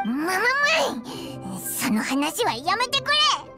むむむ、その話はやめてくれ。